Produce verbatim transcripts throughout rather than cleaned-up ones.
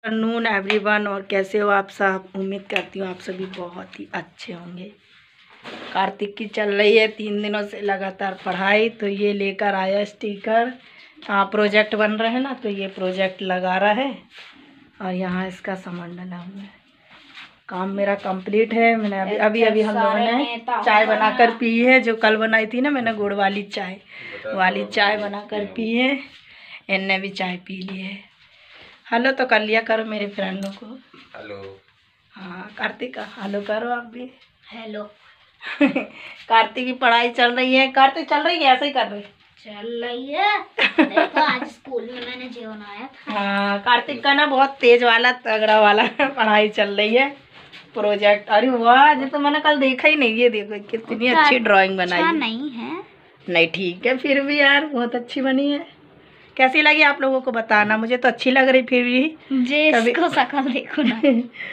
Afternoon everyone, और कैसे हो आप सब। उम्मीद करती हूँ आप सभी बहुत ही अच्छे होंगे। कार्तिक की चल रही है तीन दिनों से लगातार पढ़ाई। तो ये लेकर आया स्टिकर। हाँ, प्रोजेक्ट बन रहे हैं ना, तो ये प्रोजेक्ट लगा रहा है और यहाँ इसका सामान डाला हुआ है। काम मेरा कंप्लीट है। मैंने अभी अभी अभी हम लोगों ने चाय बनाकर पी है, जो कल बनाई थी ना मैंने, गुड़ वाली चाय वाली चाय बनाकर पी है। इनने भी चाय पी ली है। हेलो तो कर लिया करो मेरे फ्रेंडों को। हेलो। हाँ कार्तिक का हेलो करो आप भी। हेलो। कार्तिक की पढ़ाई चल रही है। कार्तिक चल रही है, ऐसे ही कर रही चल रही है। देखो आज स्कूल में मैंने जो बनाया था। हाँ कार्तिक का ना बहुत तेज वाला तगड़ा वाला पढ़ाई चल रही है। प्रोजेक्ट, अरे वाह, जो तो मैंने कल देखा ही नहीं। ये देखो कितनी अच्छी ड्राइंग बनाई है। नहीं है नहीं ठीक है, फिर भी यार बहुत अच्छी बनी है। कैसी लगी आप लोगों को बताना। मुझे तो अच्छी लग रही, फिर भी जे इसको शकल देखो ना।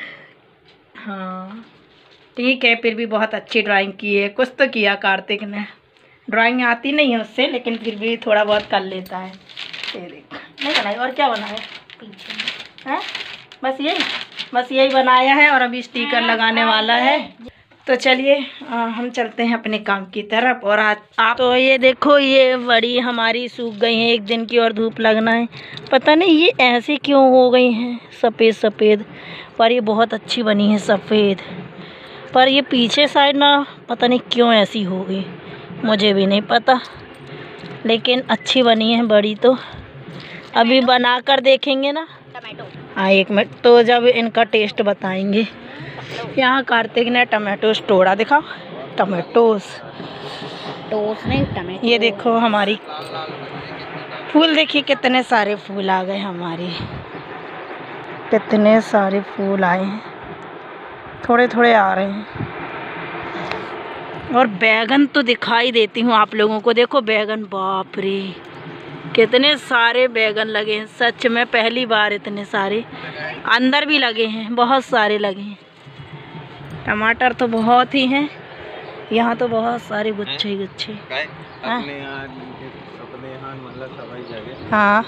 हाँ ठीक है, फिर भी बहुत अच्छी ड्राइंग की है। कुछ तो किया कार्तिक ने। ड्राइंग आती नहीं है उससे, लेकिन फिर भी थोड़ा बहुत कर लेता है। ये देख, नहीं बनाई और क्या बनाया पीछे है। बस यही बस यही बनाया है और अभी स्टिकर लगाने वाला है। तो चलिए हम चलते हैं अपने काम की तरफ। और आज आप तो ये देखो, ये बड़ी हमारी सूख गई है एक दिन की, और धूप लगना है। पता नहीं ये ऐसे क्यों हो गई हैं सफ़ेद सफ़ेद, पर ये बहुत अच्छी बनी है सफ़ेद। पर ये पीछे साइड ना पता नहीं क्यों ऐसी हो गई, मुझे भी नहीं पता, लेकिन अच्छी बनी है बड़ी। तो अभी बना कर देखेंगे ना। टमाटो। हाँ एक मिनट, तो जब इनका टेस्ट बताएंगे। यहाँ कार्तिक ने टमाटोस तोड़ा, दिखाओ टमाटोस। टोस नहीं टमाटो। ये देखो हमारी फूल, देखिए कितने सारे फूल आ गए हमारे। कितने सारे फूल आए हैं, थोड़े थोड़े आ रहे हैं। और बैगन तो दिखाई देती हूँ आप लोगों को। देखो बैगन, बाप रे कितने सारे बैगन लगे हैं। सच में पहली बार इतने सारे अंदर भी लगे हैं, बहुत सारे लगे हैं। टमाटर तो बहुत ही हैं यहाँ, तो बहुत सारे गुच्छे ही गुच्छे। अपने यहाँ अपने यहाँ मतलब सभी जगह। हाँ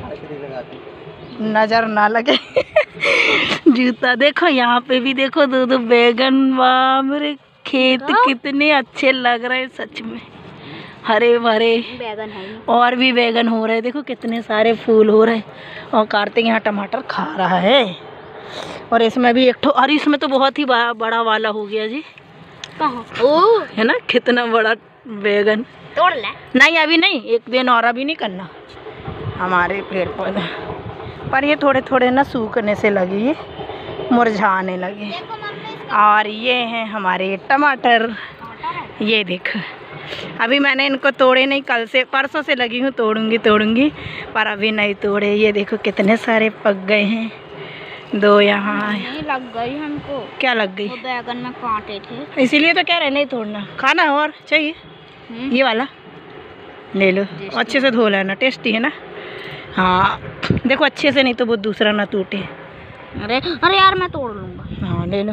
नज़र ना लगे। जूता देखो, यहाँ पे भी देखो दो दो बैगन। बाप रे, खेत कितने अच्छे लग रहे हैं सच में, हरे भरे बैगन है। और भी बैगन हो रहे, देखो कितने सारे फूल हो रहे। और कार्तिक यहाँ टमाटर खा रहा है। और इसमें भी एक ठो, अरे इसमें तो बहुत ही बड़ा, बड़ा वाला हो गया जी। कहाँ? ओ है ना, कितना बड़ा बैगन। तोड़ ले। नहीं अभी नहीं, एक दिन और अभी नहीं करना हमारे पेड़ पौधे। पर ये थोड़े थोड़े ना सूखने से लगी, ये मुरझाने लगे। और ये हैं हमारे टमाटर। ये देख, अभी मैंने इनको तोड़े नहीं, कल से परसों से लगी हूँ तोड़ूंगी तोड़ूंगी, पर अभी नहीं तोड़े। ये देखो कितने सारे पक गए हैं। दो यहाँ लग गई हमको। क्या लग गई? वो बैगन में कांटे थे, इसीलिए तो कह रहे नहीं तोड़ना। खाना और चाहिए ये वाला ले लो, अच्छे से धो लेना, टेस्टी है ना। हाँ देखो अच्छे से, नहीं तो वो दूसरा ना टूटे। अरे अरे यार मैं तोड़ लूँगा। हाँ ले लो।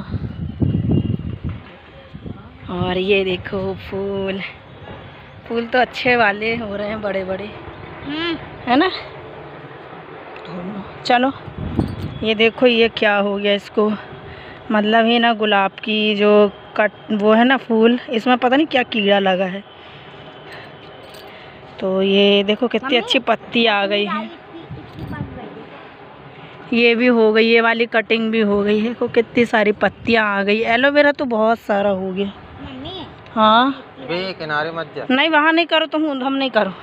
और ये देखो फूल, फूल तो अच्छे वाले हो रहे हैं, बड़े बड़े है ना। चलो ये देखो, ये क्या हो गया इसको, मतलब ही ना गुलाब की जो कट वो है ना फूल, इसमें पता नहीं क्या कीड़ा लगा है। तो ये देखो कितनी अच्छी पत्ती आ गई है। ये भी हो गई, ये वाली कटिंग भी हो गई है। को कितनी सारी पत्तियां आ गई। एलोवेरा तो बहुत सारा हो गया। हाँ बे किनारे मत जा। नहीं वहाँ नहीं करो, तुम हम नहीं करो।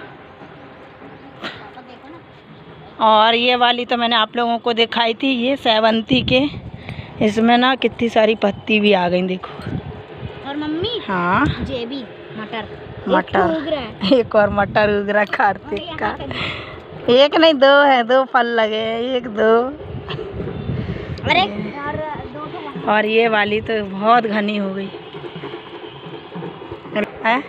और ये वाली तो मैंने आप लोगों को दिखाई थी, ये सेवंती के। इसमें ना कितनी सारी पत्ती भी आ गई देखो। और मम्मी हाँ जेबी मटर मटर, एक और मटर उग रहा कार्तिक का। एक नहीं दो है, दो फल लगे हैं, एक दो। अरे और दो। और ये वाली तो बहुत घनी हो गई है।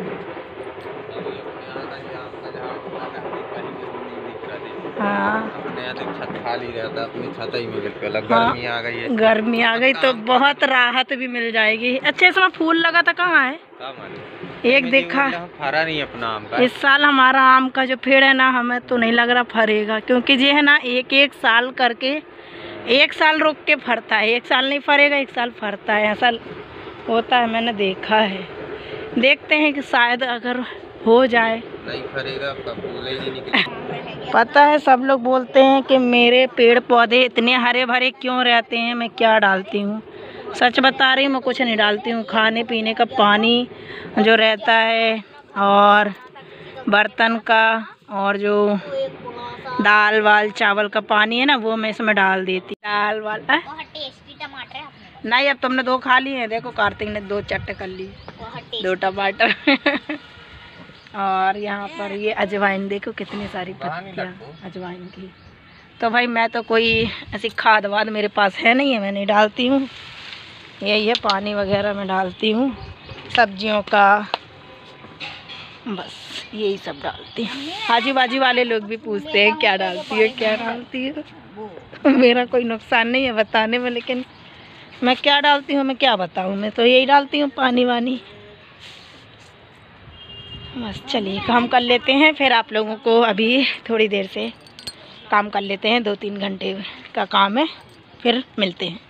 हाँ अपने यहाँ तो छत खाली रहता, अपनी छत ही में बिल्कुल। हाँ, गर्मी आ गई है। गर्मी आ गई तो बहुत राहत भी मिल जाएगी। अच्छे इसमें फूल लगा था, कहाँ है? एक देखा फरा नहीं अपना आम का। इस साल हमारा आम का जो पेड़ है ना, हमें तो नहीं लग रहा फरेगा, क्योंकि ये है ना एक एक साल करके एक साल रुक के फरता है, एक साल नहीं फरेगा, एक साल फरता है, ऐसा होता है, मैंने देखा है। देखते हैं कि शायद अगर हो जाए। नहीं फरेगा, आपका फूल ही नहीं निकलेगा। पता है सब लोग बोलते हैं कि मेरे पेड़ पौधे इतने हरे भरे क्यों रहते हैं, मैं क्या डालती हूँ। सच बता रही हूँ, मैं कुछ नहीं डालती हूँ। खाने पीने का पानी जो रहता है और बर्तन का और जो दाल वाल चावल का पानी है ना, वो मैं इसमें डाल देती। दाल वाल आ? बहुत टेस्टी टमाटर है आपने। नहीं, अब तुमने दो खा लिए हैं। देखो कार्तिक ने दो चट्ट कर ली, दो टमाटर। और यहाँ पर ये अजवाइन देखो कितनी सारी पत्तियाँ अजवाइन की। तो भाई मैं तो कोई ऐसी खाद वाद मेरे पास है नहीं है, मैं नहीं डालती हूँ। यही है, पानी वगैरह मैं डालती हूँ सब्जियों का, बस यही सब डालती हूँ। आजू बाजू वाले लोग भी पूछते हैं क्या डालती है क्या डालती है। मेरा कोई नुकसान नहीं है बताने में, लेकिन मैं क्या डालती हूँ मैं क्या बताऊँ। मैं तो यही डालती हूँ पानी वानी। बस चलिए काम कर लेते हैं, फिर आप लोगों को अभी थोड़ी देर से काम कर लेते हैं, दो तीन घंटे का काम है, फिर मिलते हैं।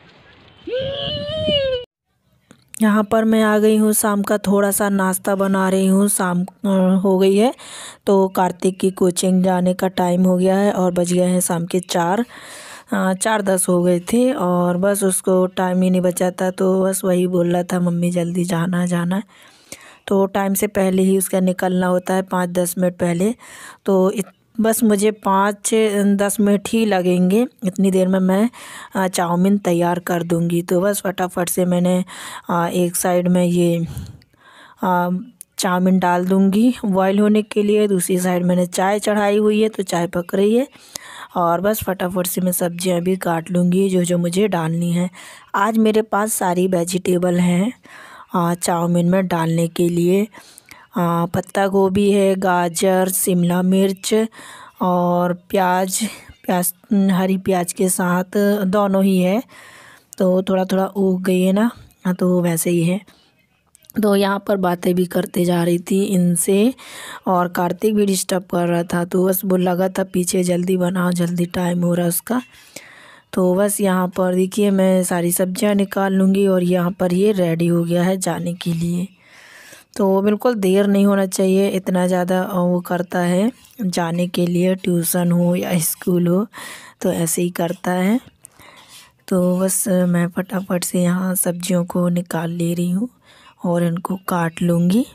यहाँ पर मैं आ गई हूँ, शाम का थोड़ा सा नाश्ता बना रही हूँ। शाम हो गई है तो कार्तिक की कोचिंग जाने का टाइम हो गया है और बज गए हैं शाम के चार चार दस हो गए थे और बस उसको टाइम ही नहीं बचा था, तो बस वही बोल रहा था मम्मी जल्दी जाना जाना। तो टाइम से पहले ही उसका निकलना होता है, पाँच दस मिनट पहले। तो इत, बस मुझे पाँच दस मिनट ही लगेंगे, इतनी देर में मैं चाउमीन तैयार कर दूंगी। तो बस फटाफट से मैंने एक साइड में ये चाउमीन डाल दूंगी बॉईल होने के लिए, दूसरी साइड मैंने चाय चढ़ाई हुई है तो चाय पक रही है। और बस फटाफट से मैं सब्जियां भी काट लूँगी जो जो मुझे डालनी है। आज मेरे पास सारी वेजिटेबल हैं चाउमीन में डालने के लिए। पत्ता गोभी है, गाजर, शिमला मिर्च और प्याज प्याज हरी प्याज के साथ दोनों ही है। तो थोड़ा थोड़ा उग गई है ना, तो वैसे ही है। तो यहाँ पर बातें भी करते जा रही थी इनसे और कार्तिक भी डिस्टर्ब कर रहा था, तो बस वो लगा था पीछे जल्दी बनाओ जल्दी टाइम हो रहा है उसका। तो बस यहाँ पर देखिए मैं सारी सब्जियाँ निकाल लूँगी और यहाँ पर ये रेडी हो गया है जाने के लिए। तो बिल्कुल देर नहीं होना चाहिए, इतना ज़्यादा वो करता है जाने के लिए, ट्यूशन हो या स्कूल हो तो ऐसे ही करता है। तो बस मैं फटाफट से यहाँ सब्जियों को निकाल ले रही हूँ और इनको काट लूँगी।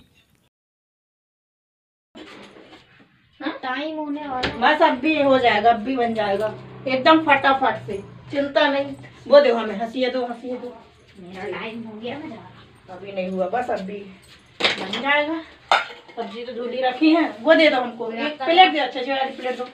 टाइम होने वाला। बस अब भी हो जाएगा, अब भी बन जाएगा एकदम फटाफट से, चिंता नहीं। वो दो हमें, हंसिए दो हंसिए दो। मेरा टाइम हो गया, मैं जा रहा। अभी नहीं हुआ, बस अभी बन जाएगा। सब्जी तो धुली रखी है, वो दे दो हमको, एक प्लेट दे, अच्छा वाली प्लेट दो।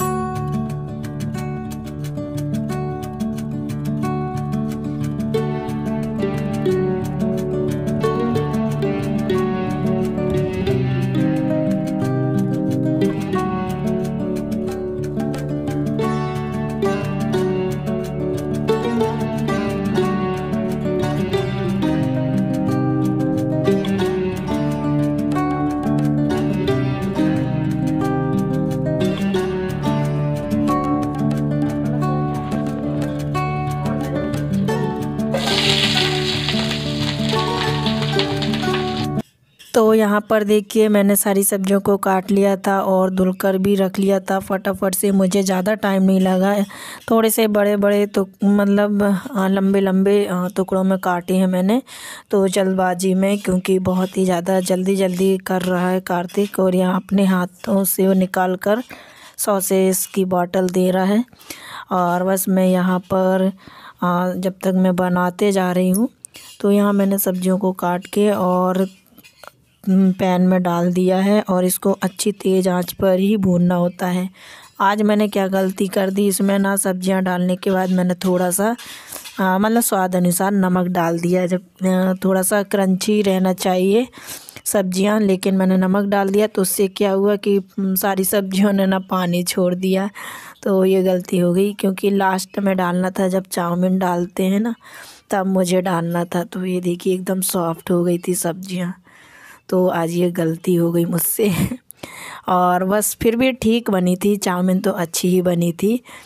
तो यहाँ पर देखिए मैंने सारी सब्जियों को काट लिया था और धुलकर भी रख लिया था फटाफट से, मुझे ज़्यादा टाइम नहीं लगा। थोड़े से बड़े बड़े तो मतलब लंबे लंबे टुकड़ों में काटे हैं मैंने, तो जल्दबाजी में, क्योंकि बहुत ही ज़्यादा जल्दी जल्दी कर रहा है कार्तिक और यहाँ अपने हाथों से वो निकाल कर सॉसेस की बोतल दे रहा है। और बस मैं यहाँ पर जब तक मैं बनाते जा रही हूँ तो यहाँ मैंने सब्जियों को काट के और पैन में डाल दिया है और इसको अच्छी तेज़ आंच पर ही भूनना होता है। आज मैंने क्या गलती कर दी, इसमें ना सब्जियां डालने के बाद मैंने थोड़ा सा मतलब स्वाद अनुसार नमक डाल दिया। जब थोड़ा सा क्रंची रहना चाहिए सब्जियां, लेकिन मैंने नमक डाल दिया तो उससे क्या हुआ कि सारी सब्जियों ने ना पानी छोड़ दिया। तो ये गलती हो गई, क्योंकि लास्ट में डालना था जब चाउमीन डालते हैं ना, तब मुझे डालना था। तो ये देखिए एकदम सॉफ्ट हो गई थी सब्जियां। तो आज ये गलती हो गई मुझसे और बस फिर भी ठीक बनी थी, चाउमीन तो अच्छी ही बनी थी।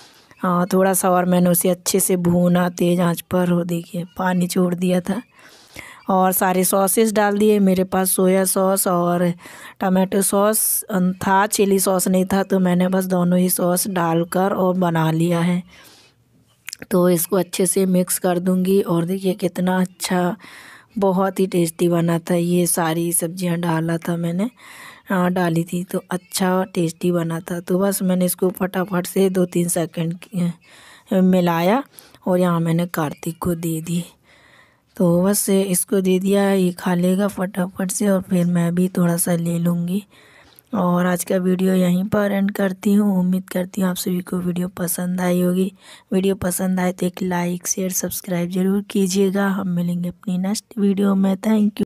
हाँ थोड़ा सा और मैंने उसे अच्छे से भूना तेज़ आंच पर। हो देखिए पानी छोड़ दिया था और सारे सॉसेस डाल दिए। मेरे पास सोया सॉस और टमाटो सॉस था, चिली सॉस नहीं था, तो मैंने बस दोनों ही सॉस डालकर और बना लिया है। तो इसको अच्छे से मिक्स कर दूंगी। और देखिए कितना अच्छा, बहुत ही टेस्टी बना था। ये सारी सब्जियां डाला था मैंने, हाँ डाली थी, तो अच्छा टेस्टी बना था। तो बस मैंने इसको फटाफट से दो तीन सेकंड मिलाया और यहाँ मैंने कार्तिक को दे दी। तो बस इसको दे दिया, ये खा लेगा फटाफट से और फिर मैं भी थोड़ा सा ले लूँगी। और आज का वीडियो यहीं पर एंड करती हूँ। उम्मीद करती हूँ आप सभी को वीडियो पसंद आई होगी। वीडियो पसंद आए तो एक लाइक शेयर सब्सक्राइब ज़रूर कीजिएगा। हम मिलेंगे अपनी नेक्स्ट वीडियो में। Thank you.